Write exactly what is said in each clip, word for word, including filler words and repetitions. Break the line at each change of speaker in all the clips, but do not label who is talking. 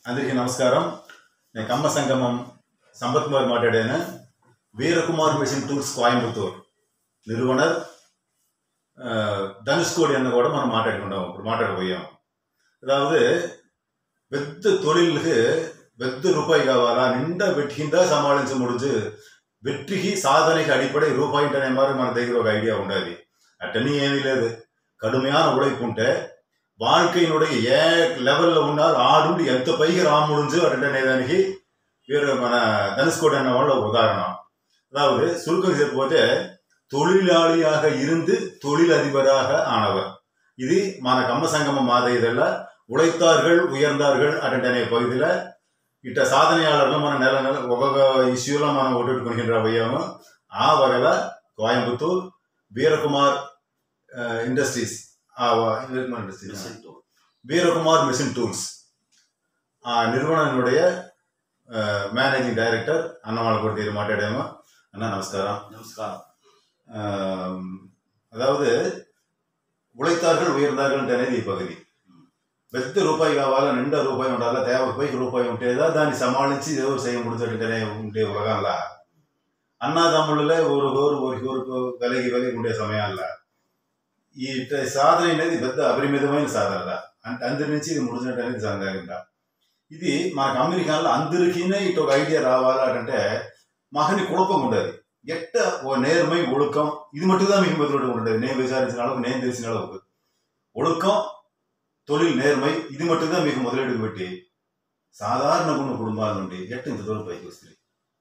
అందరికీ నమస్కారం. నేను కమ్మ సంగమం సంపత్ కుమార్ మాట్లాడాను. வீரகுமார் மெஷின் டூல்ஸ் கோயம்புத்தூர் நிறுவனர் தனுஷ்கோடி அண்ணன் கூட మనం మాట్లాడుకుంటాం. ఇప్పుడు మాట్లాడబోయాం. అதாவது పెద్ద తొలిలకు పెద్ద రూపాయి కావాలా, నిండా వెట్టి కింద సమాళించ ముడుచు వెట్టికి సాధనకి అడిపడే రూపాయి అనే మరి మన దగ్గర ఒక ఐడియా ఉండాలి. అట్టని ఏమీ లేదు. కడుமையான உழைப்பு ఉంటే வாழ்க்கையினுடைய ఏ లెవెల్లో ఉన్నారు ఆడుండి ఎంత పైకి రాముడుంచు అటనే దానికి వీరు మన ధనుష్కోడి అన్న వాళ్ళ ఒక ఉదాహరణ. அதாவது சுருக்கம் చెప్పిపోతే தொழிலாளியாக இருந்து தொழிலதிபராக ஆனவர். இது మన కమ్మ సంగమం మాదైదల్ల உழைத்தார்கள் உயர்ந்தார்கள் అటనే పகுதியில ఇట్ట సాధనయాளர்கள் మన నెల నెల ఒక్కొక్క ఇష్యూలో మనం ఒట్టుకునికిండ్రా పోయాము. ఆ వగల Coimbatore Veerakumar industries Veerakumar machine tools நிறுவனனுடைய மேனேஜிங் டைரக்டர் అన్నవాళ్ళ కూడా తీరు మాట్లాడాము. అన్న నమస్కారం.
నమస్కారం.
అதாவது உழைத்தார்கள் உயர்ந்தார்கள் అనేది ఈ పగది. పెద్ద రూపాయి కావాలా, నిండా రూపాయి ఉండాలా, దేవపైకి రూపాయి ఉంటేదా దాన్ని సమాళించి ఎవరు చేయ ముడిచట్టుగానే ఉంటే ఉలగంలా అన్నదమ్ముళ్ళే ఊరుకోరు ఊరికి ఊరుకు కలిగి కలిగి ఉండే సమయాల్లో ఈ సాధన అనేది పెద్ద అపరిమితమైన సాధన. అంటే అందరి నుంచి ఇది ముడిచినట్టు అనేది సందేహంగా. ఇది మనకు అమెరికాలో అందరికీనే ఇటు ఒక ఐడియా రావాలంటే మహని కుழப்பం ఉండదు. ఎట్ట ఓ నేర్మై ఒழுக்கம் ఇది మట్టుగా మీకు మొదలు ఉండదు. నేను విచారించిన அளவுக்கு నేను తెలిసిన அளவுக்கு ஒழுக்கம் தொழில் நேர்மை இது மட்டும்தான் మీకు మొదలెడుగు పెట్టి సాధారణ గుణ కుటుంబాల నుండి ఎట్ట ఇంత దూరం పైకి వస్తుంది.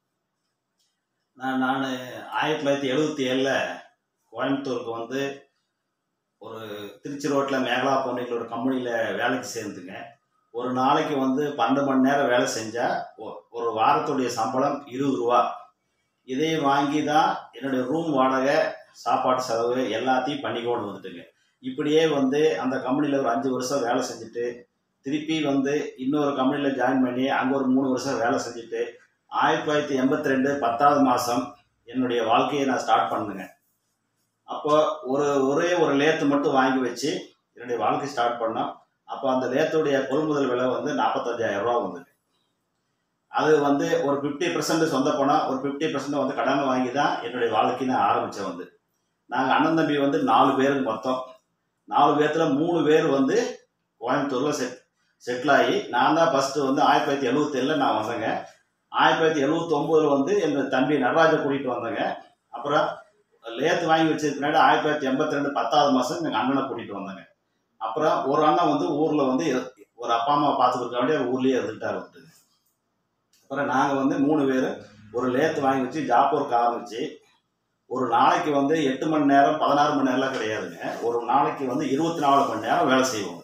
நான் நான் ஆயிரத்தி தொள்ளாயிரத்தி எழுபத்தி ஏழில் கோயம்புத்தூருக்கு வந்து ஒரு திருச்சி ரோட்டில் மேகலா பொன்னையில் ஒரு கம்பெனியில் வேலைக்கு சேர்ந்துங்க. ஒரு நாளைக்கு வந்து பன்னெண்டு மணி நேரம் வேலை செஞ்சால் ஒரு வாரத்துடைய சம்பளம் இருபது ரூபா. இதையும் வாங்கி தான் என்னுடைய ரூம் வாடகை, சாப்பாட்டு செலவு எல்லாத்தையும் பண்ணி கொண்டு வந்துட்டுங்க. இப்படியே வந்து அந்த கம்பெனியில் ஒரு அஞ்சு வருஷம் வேலை செஞ்சுட்டு திருப்பி வந்து இன்னொரு கம்பெனியில் ஜாயின் பண்ணி அங்கே ஒரு மூணு வருஷம் வேலை செஞ்சுட்டு ஆயிரத்தி தொள்ளாயிரத்தி எண்பத்தி ரெண்டு பத்தாவது மாதம் என்னுடைய வாழ்க்கையை நான் ஸ்டார்ட் பண்ணுங்க. அப்போ ஒரு ஒரே ஒரு லேத்து மட்டும் வாங்கி வச்சு என்னுடைய வாழ்க்கை ஸ்டார்ட் பண்ணோம். அப்போ அந்த லேத்துடைய கொள்முதல் விலை வந்து நாற்பத்தஞ்சாயிரம் ரூபா வந்தது. அது வந்து ஒரு ஃபிஃப்டி பர்சன்ட் சொந்த பணம், ஒரு ஃபிஃப்டி பர்சன்ட் வந்து கடன் வாங்கி தான் என்னுடைய வாழ்க்கை நான் ஆரம்பித்தேன். வந்து நாங்கள் அண்ணன் தம்பி வந்து நாலு பேருக்கு மொத்தம் நாலு பேர்த்தில் மூணு பேர் வந்து கோயம்புத்தூரில் செட் செட்டில் ஆகி நான் தான் ஃபஸ்ட்டு வந்து ஆயிரத்தி தொள்ளாயிரத்தி எழுபத்தி ஏழில் நான் வந்தேங்க. ஆயிரத்தி தொள்ளாயிரத்தி எழுபத்தி ஒம்போதில் வந்து எங்கள் தம்பி நடராஜை கூட்டிகிட்டு வந்தேங்க. அப்புறம் லேத்து வாங்கி வச்சதுக்கு பின்னாடி ஆயிரத்தி தொள்ளாயிரத்தி எண்பத்தி ரெண்டு பத்தாவது மாதம் எங்கள் அண்ணனை கூட்டிகிட்டு வந்தாங்க. அப்புறம் ஒரு அண்ணன் வந்து ஊரில் வந்து ஒரு அப்பா அம்மா பார்த்துக்கிறக்க வேண்டிய ஊர்லேயே இருந்துட்டார் வந்துட்டு. அப்புறம் நாங்கள் வந்து மூணு பேர் ஒரு லேத்து வாங்கி வச்சு ஜாப் ஒர்க் ஆரம்பிச்சு ஒரு நாளைக்கு வந்து எட்டு மணி நேரம் பதினாறு மணி நேரம்லாம் கிடையாதுங்க. ஒரு நாளைக்கு வந்து இருபத்தி நாலு மணி நேரம் வேலை செய்வோம்.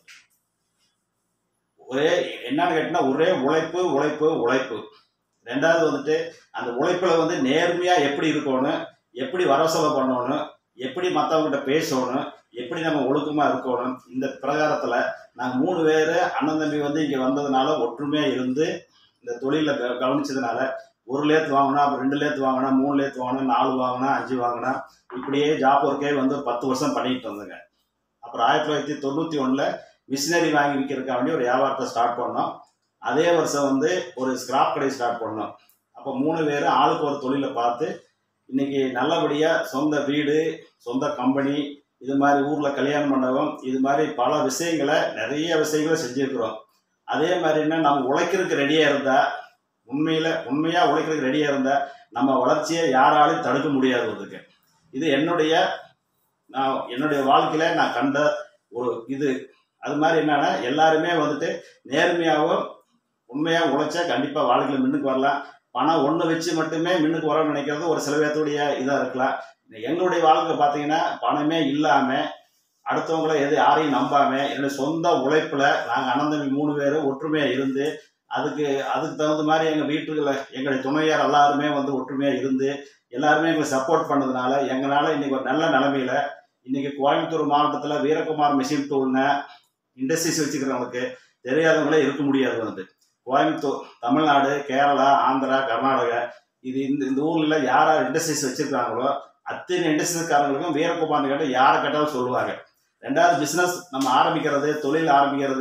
ஒரே என்னன்னு கேட்டிங்கன்னா ஒரே உழைப்பு உழைப்பு உழைப்பு. ரெண்டாவது வந்துட்டு அந்த உழைப்பில் வந்து நேர்மையாக எப்படி இருக்கணும், எப்படி வரசெலவு பண்ணணும், எப்படி மற்றவங்ககிட்ட பேசணும், எப்படி நம்ம ஒழுக்கமாக இருக்கணும். இந்த பிரகாரத்தில் நாங்கள் மூணு பேர் அண்ணன் தம்பி வந்து இங்கே வந்ததுனால ஒற்றுமையாக இருந்து இந்த தொழிலில் க கவனிச்சதுனால ஒரு லேத்து வாங்கினா, அப்புறம் ரெண்டு லேத்து வாங்கினா, மூணு லேத்து வாங்கினா, நாலு வாங்கினா, அஞ்சு வாங்கினா, இப்படியே ஜாப் ஒர்க்கே வந்து ஒரு பத்து வருஷம் பண்ணிட்டு வந்தேங்க. அப்புறம் ஆயிரத்தி தொள்ளாயிரத்தி தொண்ணூற்றி ஒன்றில் மிஷினரி வாங்கி விற்கிறதுக்காக வேண்டி ஒரு வியாபாரத்தை ஸ்டார்ட் பண்ணோம். அதே வருஷம் வந்து ஒரு ஸ்கிராப் கடை ஸ்டார்ட் பண்ணோம். அப்போ மூணு பேர் ஆளுக்கு ஒரு தொழிலை பார்த்து இன்றைக்கி நல்லபடியாக சொந்த வீடு, சொந்த கம்பெனி, இது மாதிரி ஊரில் கல்யாண மண்டபம், இது மாதிரி பல விஷயங்களை நிறைய விஷயங்களை செஞ்சுருக்குறோம். அதே மாதிரின்னா நம்ம உழைக்கிறதுக்கு ரெடியாக இருந்தால், உண்மையில் உண்மையாக உழைக்கிறதுக்கு ரெடியாக இருந்தால் நம்ம வளர்ச்சியை யாராலையும் தடுக்க முடியாதுக்கு. இது என்னுடைய நான் என்னுடைய வாழ்க்கையில் நான் கண்ட ஒரு இது. அது மாதிரி என்னன்னா எல்லாருமே வந்துட்டு நேர்மையாகவும் உண்மையாக உழைச்சா கண்டிப்பாக வாழ்க்கையில் முன்னுக்கு வரலாம். பணம் ஒன்று வச்சு மட்டுமே முன்னுக்கு வரணும்னு நினைக்கிறது ஒரு சில பேர்த்துடைய இதாக இருக்கலாம். எங்களுடைய வாழ்க்கை பார்த்தீங்கன்னா பணமே இல்லாமல் அடுத்தவங்கள எது யாரையும் நம்பாமல் என்னுடைய சொந்த உழைப்பில் நாங்கள் அண்ணன் தம்பி மூணு பேர் ஒற்றுமையாக இருந்து அதுக்கு அதுக்கு தகுந்த மாதிரி எங்கள் வீட்டுகளை எங்களுடைய துணையார் எல்லாருமே வந்து ஒற்றுமையாக இருந்து எல்லாருமே எங்களுக்கு சப்போர்ட் பண்ணதுனால எங்களால் இன்றைக்கி ஒரு நல்ல நிலைமையில் இன்றைக்கி கோயம்புத்தூர் மாவட்டத்தில் வீரகுமார் மெஷின் டூல்னு இண்டஸ்ட்ரீஸ் வச்சுக்கிறவங்களுக்கு தெரியாதவங்களே இருக்க முடியாது. வந்து கோயம்புத்தூர், தமிழ்நாடு, கேரளா, ஆந்திரா, கர்நாடகா, இது இந்த இந்த ஊரில் யார் யார் இண்டஸ்ட்ரீஸ் வச்சுருக்காங்களோ அத்தனை இண்டஸ்ட்ரீஸ்காரங்களுக்கும் வீரகுமார்னு கேட்டால் யாரை கேட்டாலும் சொல்லுவாங்க. ரெண்டாவது பிஸ்னஸ் நம்ம ஆரம்பிக்கிறது, தொழில் ஆரம்பிக்கிறது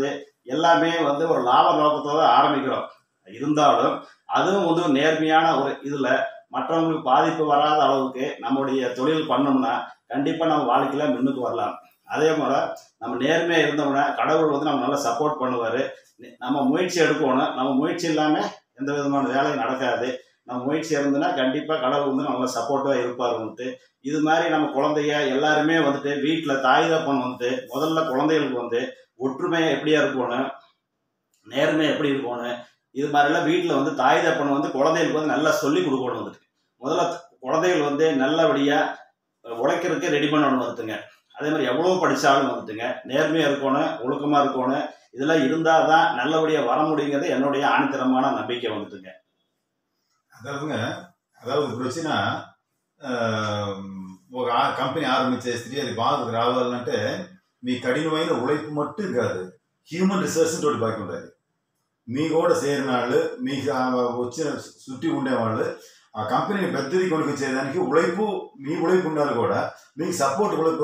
எல்லாமே வந்து ஒரு லாப நோக்கத்தோட ஆரம்பிக்கிறோம். இருந்தாலும் அதுவும் வந்து ஒரு நேர்மையான ஒரு இதுல மற்றவங்களுக்கு பாதிப்பு வராத அளவுக்கு நம்முடைய தொழில் பண்ணோம்னா கண்டிப்பா நம்ம வாழ்க்கையில முன்னுக்கு வரலாம். அதே போல நம்ம நேர்மையா இருந்தோம்னா கடவுள் வந்து நம்ம நல்லா சப்போர்ட் பண்ணுவாரு. நம்ம முயற்சி எடுக்கணும். நம்ம முயற்சி இல்லாம எந்த விதமான வேலையும் நடக்காது. நம்ம முயற்சி இருந்ததுன்னா கண்டிப்பா கடவுள் வந்து நம்மள சப்போர்ட்டா இருப்பாரு வந்துட்டு. இது மாதிரி நம்ம குழந்தைய எல்லாருமே வந்துட்டு வீட்டுல தாய் தகப்பன் வந்துட்டு முதல்ல குழந்தைகளுக்கு வந்து ஒற்றுமையா எப்படியா இருக்கணும், நேர்மையா எப்படி இருக்கணும், இது மாதிரிலாம் வீட்டுல வந்து தாய் தகப்பன் வந்து குழந்தைகளுக்கு வந்து நல்லா சொல்லி கொடுக்கணும் வந்துட்டு. முதல்ல குழந்தைகள் வந்து நல்லபடியா உழைக்கிறதுக்கு ரெடி பண்ணணும் வந்துட்டுங்க. அதே மாதிரி எவ்வளவு படிச்சாலும் வந்துட்டுங்க நேர்மையா இருக்கணும், ஒழுக்கமா இருக்கணும். இதெல்லாம் இருந்தாதான் நல்லபடியா வர முடியுங்கிறது என்னுடைய ஆணித்தரமான நம்பிக்கை வந்துட்டுங்க.
அதாவதுங்க, அதாவது ఇప్పుడు వచ్చిన ఒక కంపెనీ ఆరంభించేస్తే అది బాగా రావాలంటే మీ కఠినమైన ఉழைப்பு மட்டும் కాదు, హ్యూమన్ రిసోర్స్ తోటి బాకీ ఉండాలి. మీ కూడా చేరిన వాళ్ళు, మీకు వచ్చిన చుట్టి ఉండేవాళ్ళు ఆ కంపెనీని పెద్దది కొనుకొచ్చేదానికి ఉழைப்பு, మీ ఉழைப்பு ఉండాలి కూడా. మీకు సపోర్ట్ ఉழைపు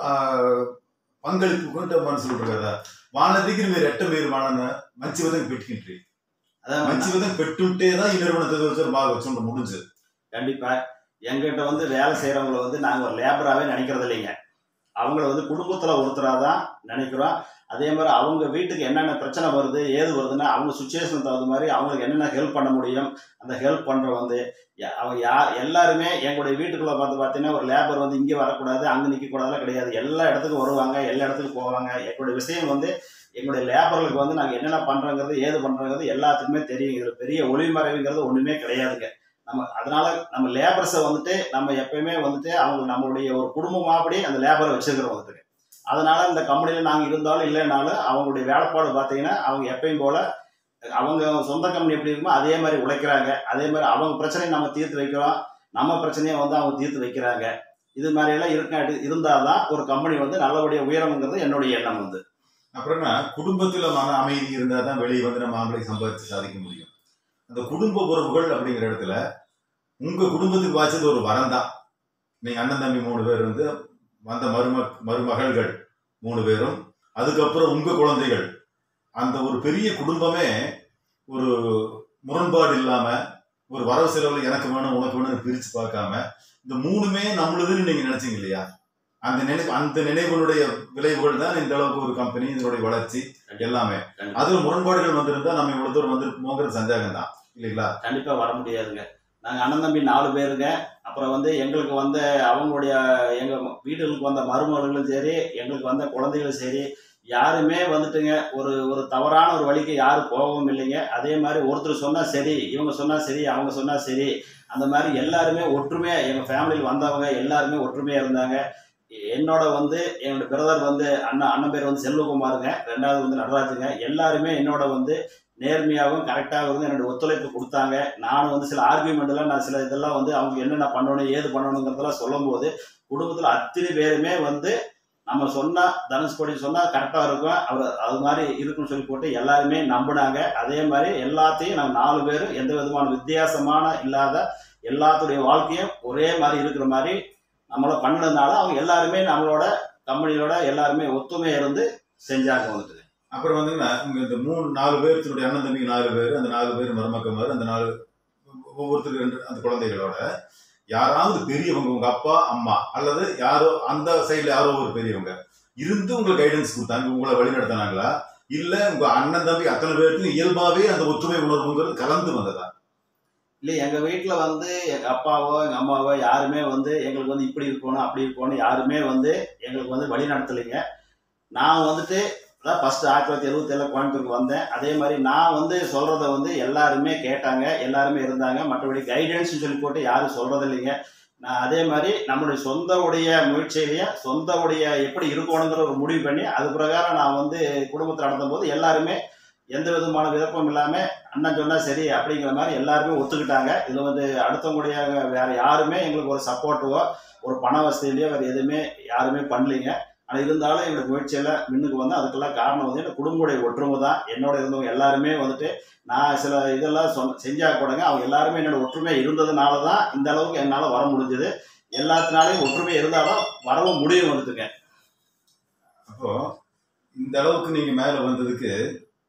పంగళిపుకుంటే మనుషులు ఉంటారు కదా, వాళ్ళ దగ్గర మీరు ఎట్ట మీరు వాళ్ళని మంచి విధంగా పెట్టుకుంటారు. మంచి విధంగా పెట్టుంటేதான் ఈ நிறுவனத்தை బాగా వచ్చి முடிஞ்சு.
கண்டிப்பா எங்கிட்ட வந்து வேலை செய்யறவங்களை வந்து நாங்க ஒரு லேபராகவே நினைக்கிறது இல்லைங்க. அவங்கள வந்து குடும்பத்துல ஒருத்தராதான் நினைக்கிறோம். அதே மாதிரி அவங்க வீட்டுக்கு என்னென்ன பிரச்சனை வருது ஏது வருதுன்னா அவங்க சுச்சுவேஷன் தகுந்த மாதிரி அவங்களுக்கு என்னென்ன ஹெல்ப் பண்ண முடியும் அந்த ஹெல்ப் பண்ற வந்து அவங்க யா எல்லாருமே எங்களுடைய வீட்டுக்குள்ள பார்த்து பார்த்தீங்கன்னா ஒரு லேபர் வந்து இங்கே வரக்கூடாது அங்கே நிற்க கூடாதுலாம் கிடையாது. எல்லா இடத்துக்கும் வருவாங்க, எல்லா இடத்துக்கும் போவாங்க. எங்களுடைய விஷயம் வந்து எங்களுடைய லேபர்களுக்கு வந்து நாங்கள் என்னென்ன பண்றோங்கிறது ஏது பண்றோங்கிறது எல்லாத்துக்குமே தெரியும். இதுல பெரிய ஒளிமறைவுங்கிறது ஒண்ணுமே கிடையாதுங்க. நம்ம அதனால நம்ம லேபர்ஸை வந்துட்டு நம்ம எப்பயுமே வந்துட்டு அவங்க நம்மளுடைய ஒரு குடும்பமாப்படி அந்த லேபரை வச்சுக்கிறோம் வந்துட்டு. அதனால இந்த கம்பெனியில நாங்க இருந்தாலும் இல்லைனாலும் அவங்களுடைய வேலைப்பாடு பார்த்தீங்கன்னா அவங்க எப்பயும் போல அவங்க சொந்த கம்பெனி எப்படி இருக்குமோ அதே மாதிரி உழைக்கிறாங்க. அதே மாதிரி அவங்க பிரச்சனையை நம்ம தீர்த்து வைக்கிறோம், நம்ம பிரச்சனையை வந்து அவங்க தீர்த்து வைக்கிறாங்க. இது மாதிரி எல்லாம் இருக்க இருந்தாதான் ஒரு கம்பெனி வந்து நல்லபடியா உயரம்ங்கிறது என்னுடைய எண்ணம் வந்து.
அப்புறம்னா குடும்பத்துல மன அமைதி இருந்தாதான் வெளியே வந்து நம்ம ஆம்பளை சம்பாதிச்சு சாதிக்க முடியும். அந்த குடும்ப உறவுகள் அப்படிங்கிற இடத்துல உங்க குடும்பத்துக்கு வாய்ச்சது ஒரு வரம் தான். நீங்க அண்ணன் தம்பி மூணு பேர் வந்து வந்த மரும மருமகள்கள் மூணு பேரும், அதுக்கப்புறம் உங்க குழந்தைகள், அந்த ஒரு பெரிய குடும்பமே ஒரு முரண்பாடு இல்லாம ஒரு வரவு செலவுல எனக்கு வேணும் உனக்கு வேணும் பிரிச்சு பார்க்காம இந்த மூணுமே நம்மளுதுன்னு நீங்க நினைச்சீங்க இல்லையா? அந்த நினைவு அந்த நினைவுகளுடைய விளைவுகள் தான் இந்த அளவுக்கு ஒரு கம்பெனி இதனுடைய வளர்ச்சி எல்லாமே. அதுல முரண்பாடுகள் வந்திருந்தா நம்ம இவ்வளவு தூரம் வந்துருப்போங்கிறது சந்தேகம் தான் இல்லைங்களா?
கண்டிப்பா வர முடியாதுங்க. நாங்க அண்ணன் தம்பி நாலு பேருங்க. அப்புறம் வந்து எங்களுக்கு வந்து அவங்களுடைய எங்க வீடுகளுக்கு வந்த மருமகளும் சரி எங்களுக்கு வந்த குழந்தைகளும் சரி யாருமே வந்துட்டுங்க ஒரு ஒரு தவறான ஒரு வழிக்கு யாரும் போகவும் இல்லைங்க. அதே மாதிரி ஒருத்தர் சொன்னா சரி, இவங்க சொன்னா சரி, அவங்க சொன்னா சரி, அந்த மாதிரி எல்லாருமே ஒற்றுமையா எங்க ஃபேமிலியில் வந்தவங்க எல்லாருமே ஒற்றுமையா இருந்தாங்க. என்னோட வந்து என்னோட பிரதர் வந்து அண்ணன் அண்ணன் பேர் வந்து செல்வகுமாருங்க, ரெண்டாவது வந்து நடராஜுங்க. எல்லாருமே என்னோட வந்து நேர்மையாகவும் கரெக்டாக வந்து என்னோட ஒத்துழைப்பு கொடுத்தாங்க. நானும் வந்து சில ஆர்கியூமெண்ட்லாம் நான் சில இதெல்லாம் வந்து அவங்க என்னென்ன பண்ணணும் ஏது பண்ணணுங்கிறதெல்லாம் சொல்லும் போது குடும்பத்தில் அத்தனை பேருமே வந்து நம்ம சொன்னா தனுஷ்கோடி சொன்னா கரெக்டா இருக்கும், அவர் அது மாதிரி இருக்குன்னு சொல்லி போட்டு எல்லாருமே நம்பினாங்க. அதே மாதிரி எல்லாத்தையும் நம்ம நாலு பேரும் எந்த விதமான வித்தியாசமான இல்லாத எல்லாத்துடைய வாழ்க்கையும் ஒரே மாதிரி இருக்கிற மாதிரி நம்மள பண்ணதுனால அவங்க எல்லாருமே நம்மளோட கம்பெனியோட எல்லாருமே ஒத்துமையா இருந்து செஞ்சாங்க வந்துட்டு.
அப்புறம் வந்துங்கன்னா இங்க இந்த மூணு நாலு பேர்த்தினுடைய அண்ணன் தம்பி நாலு பேர், அந்த நாலு பேர் மருமக்கமாரு, அந்த நாலு ஒவ்வொருத்தருக்கு ரெண்டு அந்த குழந்தைகளோட யாராவது பெரியவங்க உங்க அப்பா அம்மா அல்லது யாரோ அந்த சைட்ல யாரோ ஒரு பெரியவங்க இருந்து உங்களுக்கு கைடன்ஸ் கொடுத்தாங்க, உங்களை வழிநடத்தினாங்களா? இல்ல உங்க அண்ணன் தம்பி அத்தனை பேருக்கு இயல்பாவே அந்த ஒற்றுமை உணர்வுங்கிறது கலந்து வந்ததா?
இல்லை, எங்க வீட்டுல வந்து எங்க அப்பாவோ எங்க அம்மாவோ யாருமே வந்து எங்களுக்கு வந்து இப்படி இருக்கணும் அப்படி இருக்கணும் யாருமே வந்து எங்களுக்கு வந்து வழி நடத்தலைங்க. நான் வந்துட்டு அதான் ஃபர்ஸ்ட் ஆயிரத்தி தொள்ளாயிரத்தி எழுபத்தி ஏழுல கோயம்புத்தூருக்கு வந்தேன். அதே மாதிரி நான் வந்து சொல்றத வந்து எல்லாருமே கேட்டாங்க, எல்லாருமே இருந்தாங்க. மற்றபடி கைடன்ஸ் சொல்லி போட்டு யாரும் சொல்றது இல்லைங்க. நான் அதே மாதிரி நம்மளுடைய சொந்த உடைய முயற்சியிலேயே சொந்த உடைய எப்படி இருக்கணுங்கிற ஒரு முடிவு பண்ணி அது பிரகாரம் நான் வந்து குடும்பத்தை நடத்தும் போது எல்லாருமே எந்த விதமான விதப்பம் இல்லாம அண்ணன் சொன்னா சரி அப்படிங்கிற மாதிரி எல்லாருமே ஒத்துக்கிட்டாங்க. இதுல வந்து அடுத்தவங்களுடைய வேற யாருமே எங்களுக்கு ஒரு சப்போர்ட்டோ ஒரு பண வசதியிலையோ வேற எதுவுமே யாருமே பண்ணலீங்க. ஆனா இருந்தாலும் எங்களுக்கு முயற்சியில முன்னுக்கு வந்து அதுக்கெல்லாம் காரணம் வந்து என் குடும்பமுடைய ஒற்றுமை தான். என்னோட இருந்தவங்க எல்லாருமே வந்துட்டு நான் சில இதெல்லாம் சொன்ன செஞ்சா கூடங்க அவங்க எல்லாருமே என்னோட ஒற்றுமை இருந்ததுனாலதான் இந்த அளவுக்கு என்னால வர முடிஞ்சது. எல்லாத்தினாலையும் ஒற்றுமை இருந்தாலும் வரவும் முடியும் வந்துட்டுங்க.
அப்போ இந்த அளவுக்கு நீங்க மேல வந்ததுக்கு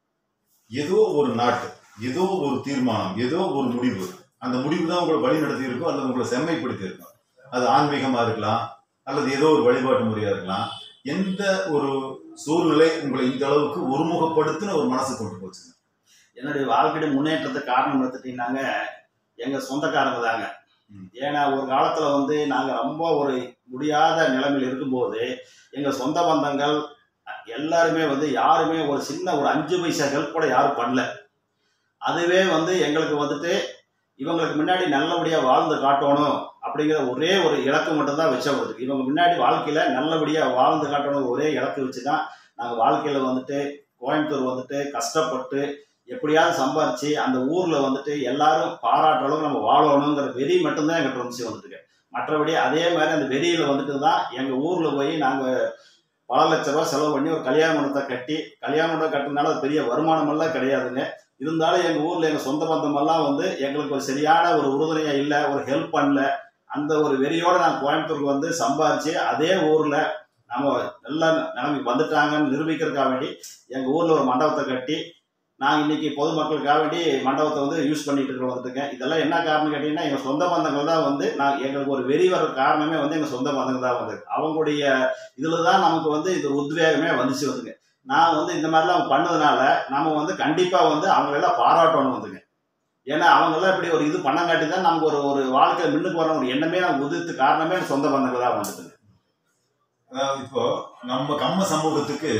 ஏதோ ஒரு நாட்டு, ஏதோ ஒரு தீர்மானம், ஏதோ ஒரு முடிவு, அந்த முடிவு தான் உங்களை வழி நடத்தி இருக்கும், அல்லது உங்களை செம்மைப்படுத்தி இருக்கும். அது ஆன்மீகமா இருக்கலாம், அல்லது ஏதோ ஒரு வழிபாட்டு முறையா இருக்கலாம். எந்த ஒரு சூழ்நிலை உங்களை இந்த அளவுக்கு ஒருமுகப்படுத்தின ஒரு மனசு கொண்டு போச்சுங்க?
என்னுடைய வாழ்க்கையுடைய முன்னேற்றத்துக்கு காரணம் எடுத்துட்டீங்கன்னாங்க எங்க சொந்தக்காரங்க தாங்க. ஏன்னா ஒரு காலத்துல வந்து நாங்க ரொம்ப ஒரு முடியாத நிலைமையில் இருக்கும்போது எங்க சொந்த பந்தங்கள் எல்லாருமே வந்து யாருமே ஒரு சின்ன ஒரு அஞ்சு பைசா ஹெல்ப் கூட யாரும் பண்ணல. அதுவே வந்து எங்களுக்கு வந்துட்டு இவங்களுக்கு முன்னாடி நல்லபடியா வாழ்ந்து காட்டணும் அப்படிங்கிற ஒரே ஒரு இலக்கு மட்டும்தான் வச்சவங்களுக்கு. இவங்க முன்னாடி வாழ்க்கையில நல்லபடியா வாழ்ந்து காட்டணும் ஒரே இலக்கு வச்சுதான் நாங்க வாழ்க்கையில வந்துட்டு கோயம்புத்தூர் வந்துட்டு கஷ்டப்பட்டு எப்படியாவது சம்பாரிச்சு அந்த ஊர்ல வந்துட்டு எல்லாரும் பாராட்டுற அளவுக்கு நம்ம வாழணுங்கிற வெறி மட்டும்தான் எங்கிட்ட வந்துச்சு வந்துட்டுங்க. மற்றபடி அதே மாதிரி அந்த வெறியில வந்துட்டு தான் எங்க ஊர்ல போய் நாங்க பல லட்ச ரூபாய் செலவு பண்ணி ஒரு கல்யாண மண்டபத்தை கட்டி, கல்யாண மண்டபம் கட்டினால அது பெரிய வருமானம் எல்லாம் கிடையாதுங்க. இருந்தாலும் எங்க ஊர்ல எங்க சொந்த பந்தம் எல்லாம் வந்து எங்களுக்கு ஒரு சரியான ஒரு உறுதுணையா இல்ல, ஒரு ஹெல்ப் பண்ணல. அந்த ஒரு வெறியோட நான் கோயம்புத்தூருக்கு வந்து சம்பாரிச்சு அதே ஊர்ல நம்ம நல்ல நிலைமைக்கு வந்துட்டாங்கன்னு நிரூபிக்கிறதுக்காக வேண்டி எங்க ஊர்ல ஒரு மண்டபத்தை கட்டி நான் இன்னைக்கு பொதுமக்களுக்காக வேண்டி மண்டபத்தை வந்து யூஸ் பண்ணிட்டு இருக்கிற வந்துட்டுங்க. இதெல்லாம் என்ன காரணம் கேட்டீங்கன்னா எங்க சொந்த பந்தங்கள் தான் வந்து நான் எங்களுக்கு ஒரு வெறி வர காரணமே வந்து எங்க சொந்த பந்தங்கள் தான் வந்து அவங்களுடைய இதுலதான் நமக்கு வந்து இது உத்வேகமே வந்துச்சு வந்துங்க. நான் வந்து இந்த மாதிரிலாம் பண்ணதுனால நம்ம வந்து கண்டிப்பா வந்து அவங்களெல்லாம் பாராட்டணும் வந்துங்க. ஏன்னா அவங்க எல்லாம் இப்படி ஒரு இது பண்ணங்காட்டி தான் நமக்கு ஒரு ஒரு வாழ்க்கையில முன்னுக்கு வர ஒரு எண்ணமே நமக்கு உதிர்த்து காரணமே சொந்த பந்தங்கள் தான் வந்துட்டுங்க.
அதாவது இப்போ நம்ம கம்ம சமூகத்துக்கு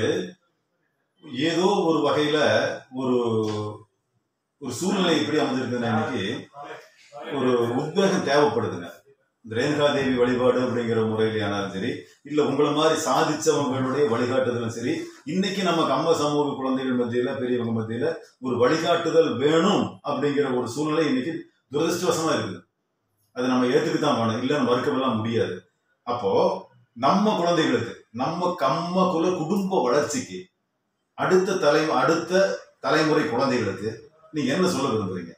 ஏதோ ஒரு வகையில ஒரு ஒரு சூழ்நிலை எப்படி அமைஞ்சிருக்குதுன்னா இன்னைக்கு ஒரு உத்வேகம் தேவைப்படுதுங்க. இந்த ரேணுகா தேவி வழிபாடு அப்படிங்கிற முறையிலானாலும் சரி, இல்ல உங்களை மாதிரி சாதிச்சவங்களுடைய வழிகாட்டுதலும் சரி, இன்னைக்கு நம்ம கம்ம சமூக குழந்தைகள் மத்தியில பெரியவங்க மத்தியில ஒரு வழிகாட்டுதல் வேணும் அப்படிங்கிற ஒரு சூழ்நிலை இன்னைக்கு துரதிருஷ்டவசமா இருக்குது. அதை நம்ம ஏத்துக்குதான் வேணும், இல்லைன்னு மறுக்கவெல்லாம் முடியாது. அப்போ நம்ம குழந்தைகளுக்கு, நம்ம கம்ம குல குடும்ப வளர்ச்சிக்கு அடுத்த தலை அடுத்த தலைமுறை குழந்தைகளுக்கு நீங்க என்ன சொல்ல விரும்புறீங்க?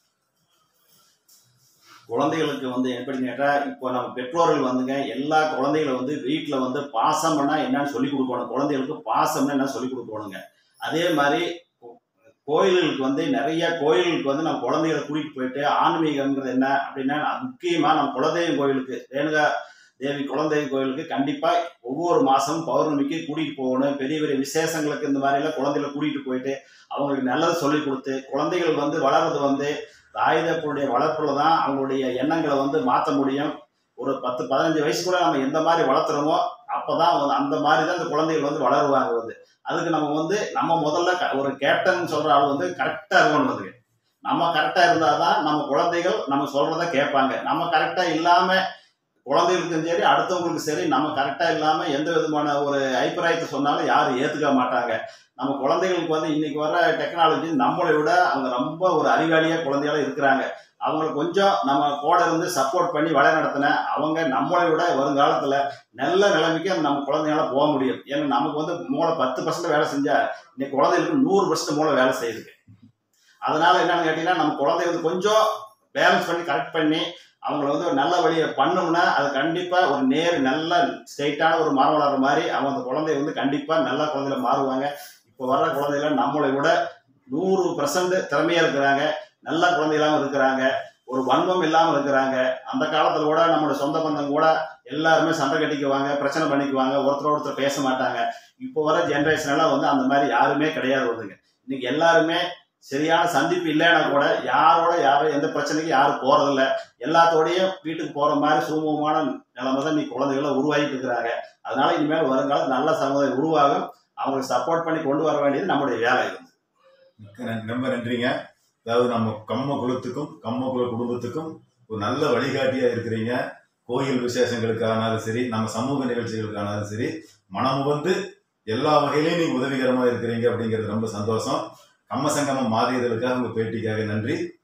குழந்தைகளுக்கு வந்து எப்படி கேட்டா இப்போ நம்ம பெற்றோர்கள் வந்துங்க எல்லா குழந்தைகளை வந்து வீட்டுல வந்து பாசம்னா என்னன்னு சொல்லி கொடுக்கணும். குழந்தைகளுக்கு பாசம்னா என்ன சொல்லி கொடுக்கணுங்க. அதே மாதிரி கோயில்களுக்கு வந்து நிறைய கோயில்களுக்கு வந்து நம்ம குழந்தைகளை கூட்டிட்டு போயிட்டு ஆன்மீகம்ங்கிறது என்ன அப்படின்னா முக்கியமா நம்ம குலதெய்வம் கோயிலுக்கு ரேணுகா தேவி குலதெய்வம் கோயிலுக்கு கண்டிப்பா ஒவ்வொரு மாசமும் பௌர்ணமிக்கு கூட்டிட்டு போகணும். பெரிய பெரிய விசேஷங்களுக்கு இந்த மாதிரி எல்லாம் குழந்தைகளை கூட்டிட்டு போயிட்டு அவங்களுக்கு நல்லது சொல்லி கொடுத்து குழந்தைகள் வந்து வளர்றது வந்து தாய்தப்பனுடைய வளர்ப்புல தான் அவங்களுடைய எண்ணங்களை வந்து மாற்ற முடியும். ஒரு பத்து பதினஞ்சு வயசு கூட நம்ம எந்த மாதிரி வளர்த்துறோமோ அப்பதான் அந்த மாதிரி தான் இந்த குழந்தைகள் வந்து வளருவாங்க வந்து. அதுக்கு நம்ம வந்து நம்ம முதல்ல ஒரு கேப்டன் சொல்ற ஆள் வந்து கரெக்டா இருக்கணும். வந்து நம்ம கரெக்டா இருந்தாதான் நம்ம குழந்தைகள் நம்ம சொல்றத கேட்பாங்க. நம்ம கரெக்டா இல்லாம குழந்தைகளுக்கும் சரி அடுத்தவங்களுக்கும் சரி நம்ம கரெக்டா இல்லாம எந்த விதமான ஒரு அபிப்பிராயத்தை சொன்னாலும் யாரும் ஏத்துக்க மாட்டாங்க. நம்ம குழந்தைகளுக்கு வந்து இன்னைக்கு வர டெக்னாலஜி நம்மளை விட அவங்க ரொம்ப ஒரு அறிவாளியா குழந்தைகளா இருக்கிறாங்க. அவங்களை கொஞ்சம் நம்ம கூட இருந்து சப்போர்ட் பண்ணி வழி நடத்தின அவங்க நம்மளை விட வருங்காலத்துல நல்ல நிலைமைக்கு நம்ம குழந்தைங்கள போக முடியும். ஏன்னா நமக்கு வந்து மூளை பத்து பர்சன்ட் வேலை செஞ்சா இன்னைக்கு குழந்தைகளுக்கு நூறு பர்சன்ட் மூளை வேலை செய்யுது. அதனால என்னன்னு கேட்டீங்கன்னா நம்ம குழந்தை வந்து கொஞ்சம் பேலன்ஸ் பண்ணி கரெக்ட் பண்ணி அவங்கள வந்து ஒரு நல்ல வழியை பண்ணோம்னா அது கண்டிப்பா ஒரு நேர் நல்ல ஸ்ட்ரெயிட்டான ஒரு மரம் வளர்ற மாதிரி அவங்க அந்த குழந்தைய வந்து கண்டிப்பா நல்ல குழந்தையில மாறுவாங்க. இப்போ வர்ற குழந்தைகள் நம்மளை விட நூறு பர்சன்ட் திறமையா இருக்கிறாங்க, நல்ல குழந்தைகளாகவும் இருக்கிறாங்க, ஒரு வன்மம் இல்லாமல் இருக்கிறாங்க. அந்த காலத்துல கூட நம்மளோட சொந்த பந்தம் கூட எல்லாருமே சண்டை கட்டிக்குவாங்க, பிரச்சனை பண்ணிக்குவாங்க, ஒருத்தர் ஒருத்தர் பேச மாட்டாங்க. இப்போ வர ஜென்ரேஷன் எல்லாம் வந்து அந்த மாதிரி யாருமே கிடையாது வந்துங்க. இன்னைக்கு எல்லாருமே சரியான சந்திப்பு இல்லைன்னா கூட யாரோட யாரும் எந்த பிரச்சனைக்கும் யாரும் போறதில்ல. எல்லாத்தோடையும் வீட்டுக்கு போற மாதிரி சுமூகமான நிலைமை தான் இன்னைக்கு குழந்தைகளை உருவாகிட்டு இருக்கிறாங்க. அதனால இனிமேல் வருங்காலம் நல்ல சமுதாயம் உருவாகும். அவங்களுக்கு சப்போர்ட் பண்ணி கொண்டு வர வேண்டியது நம்முடைய வேலை.
ரொம்ப நன்றிங்க. அதாவது நம்ம கம்ம குலத்துக்கும் கம்ம குல குடும்பத்துக்கும் ஒரு நல்ல வழிகாட்டியா இருக்கிறீங்க. கோயில் விசேஷங்களுக்கானாலும் சரி, நம்ம சமூக நிகழ்ச்சிகளுக்கானாலும் சரி, மனம் வந்து எல்லா வகையிலையும் நீங்க உதவிகரமா இருக்கிறீங்க அப்படிங்கிறது ரொம்ப சந்தோஷம். கம்ம சங்கமம் மாறியதற்காக உங்க பேட்டிக்காக நன்றி.